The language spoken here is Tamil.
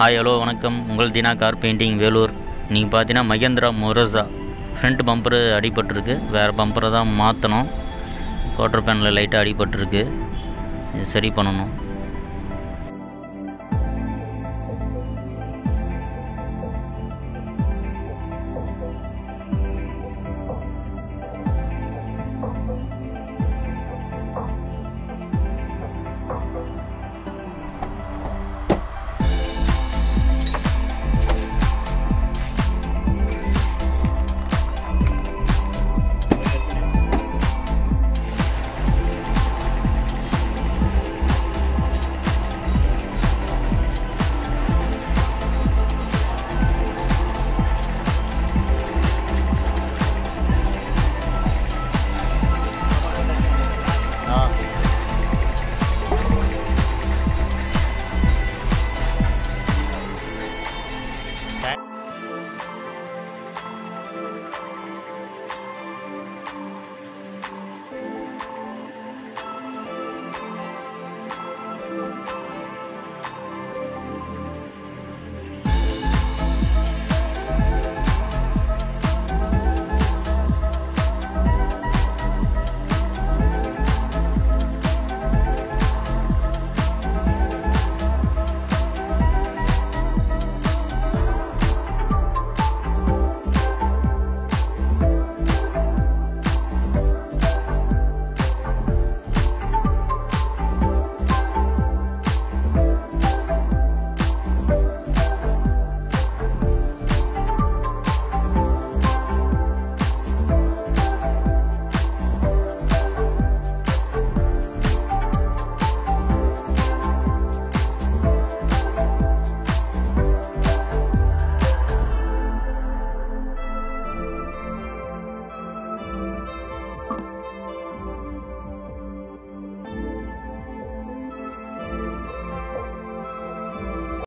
ஹாய் ஹலோ வணக்கம். உங்கள் தீனா கார் பெயிண்டிங் வேலூர். நீங்கள் பார்த்தீங்கன்னா மகேந்திரா மொரஸா ஃப்ரண்ட் பம்பரு அடிபட்டிருக்கு. வேறு பம்பரை தான் மாற்றணும். குவார்ட்டர் பேனில் லைட்டாக அடிபட்டிருக்கு. இது சரி பண்ணணும்.